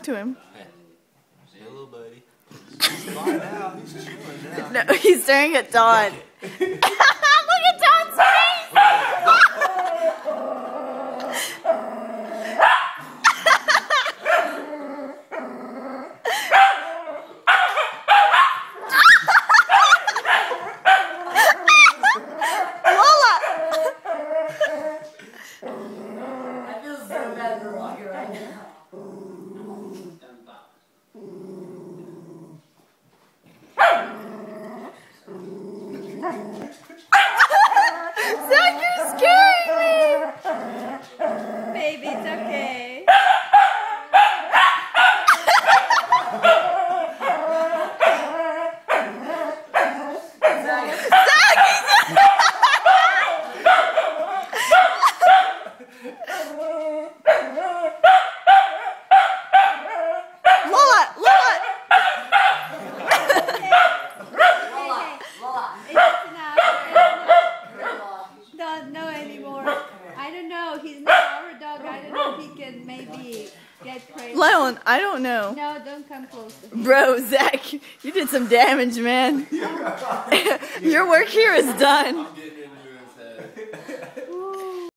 talk to him. Hey. Say hello, buddy. He's fine now. He's chilling now. No, he's staring at Don. Look at Don's face! Lola! I feel so bad for Walker right now. Zach, you're scaring me! Baby, it's okay. Lola! Lola! Don't know anymore. I don't know. He's not our dog. I don't know if he can maybe get crazy. Leon, I don't know. No, don't come close to him. Bro, Zach, you did some damage, man. Your work here is done.